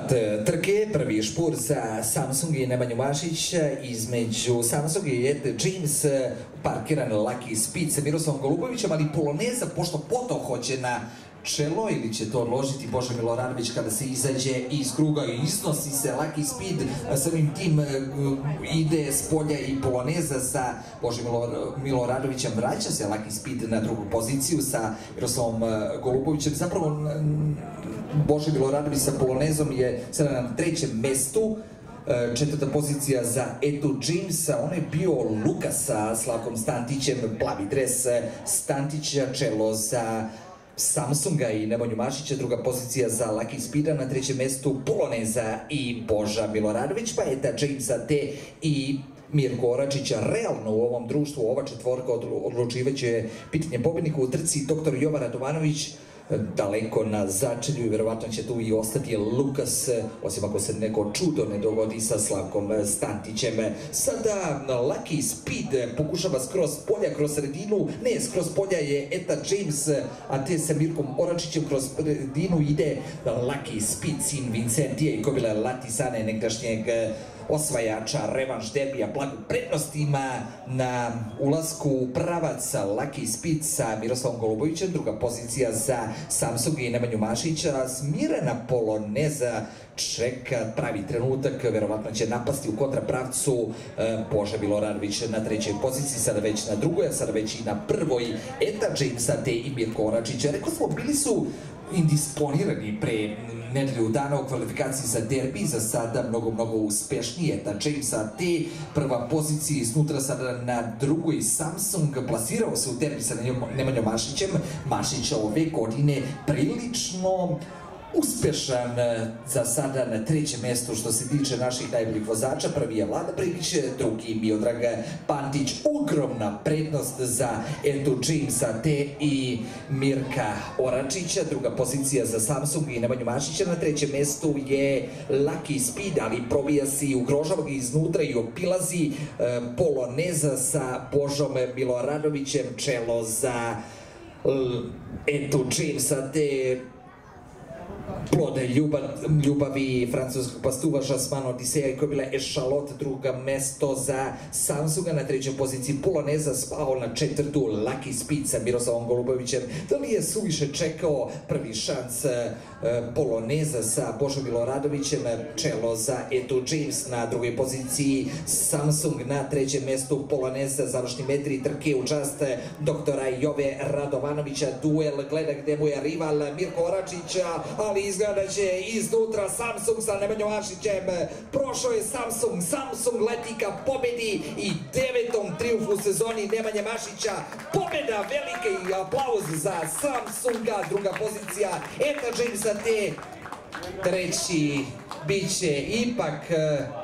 trke, prvi špur za Samsung i Nemanju Mašić, između Samsung i Etta James, parkiran Lucky Speed sa Miroslavom Golubovićem, ali poloneza, pošto potom hoće na čelo ili će to odložiti Boža Miloranović kada se izađe iz kruga i iznosi se Lucky Speed, samim tim ide s polja i poloneza sa Božim Miloranovićem, vraća se Lucky Speed na drugu poziciju sa Miroslavom Golubovićem. Zapravo Boža Miloranović sa polonezom je sada na trećem mestu. Četvrta pozicija za Ettu Jamesa, on je bio Luka sa Slavkom Stantićem, plavi dres Stantića, čelo za Samsunga i Nemanju Mašića, druga pozicija za Lucky Speeda, na trećem mestu poloneza i Boža Miloranović, pa Etta Jamesa te i Mirko Oračića. Realno u ovom društvu ova četvorka odlučivaće pitanje pobednika u trci. Dr. Jovan Radovanović daleko na začelju i verovatno će tu i ostati Lukas, osim ako se neko čudo ne dogodi sa Slavkom Stantićem. Sada Lucky Speed pokušava skroz polja, kroz sredinu, ne, skroz polja je Etta James, a te sa Mirkom Oračićem kroz sredinu ide Lucky Speed, sin Vincentije i Kobile Latisane, nekdašnjeg osvajača revanš derbija. Blagu prednost ima na ulasku u pravac Lucky Speed sa Miroslavom Golubovićem, druga pozicija za Samsung i Nemanju Mašića. Smirena poloneza čeka pravi trenutak, verovatno će napasti u kontrapravcu Boža Miloranović na trećoj poziciji, sada već na drugoj, a sada već i na prvoj Etta Jamesa te i Mirko Oračića. Rekao smo, bili su indisponirani pre nedelju dana u kvalifikaciji za derbi, za sada mnogo uspešnije Etta Jamesa te prva pozicija, iznutra sada na drugoj Samsung, plasirao se u derbi sa Nemanjom Mašićem. Mašić ove godine prilično uspešan, za sada na trećem mestu što se tiče naših najboljih vozača. Prvi je Vlada Prigić, drugi Miodrag Pantić. Ogromna prednost za Ettu Jamesa te i Mirka Oračića, druga pozicija za Samsung i Nemanju Mašića. Na trećem mestu je Lucky Speed, ali probija se i ugrožava ga iznutra i obilazi poloneza sa Božom Miloranovićem, čelo za Ettu Jamesa te plode ljubavi francuskog pastuva Jasmine Odiseja i Kobila Ešalot, druga mesto za Samsunga. Na trećoj poziciji poloneza spao na četvrtu Lucky Speed sa Miroslavom Golubovićem. Da li je suviše čekao prvi šans poloneza sa Božom Miloranovićem, čelo za Ettu James na drugoj poziciji Samsung, na trećem mestu poloneza, završni metri trke u čast doktora Jove Radovanovića. Duel gleda gde mu je rival Mirko Oračić, ali izgleda će iznutra Samsung sa Nemanjom Mašićem. Prošao je Samsung leti ka pobedi i devetom triumfu u sezoni Nemanje Mašića. Pobeda, veliki aplauz za Samsunga, druga pozicija Etta Jamesa te treći biće ipak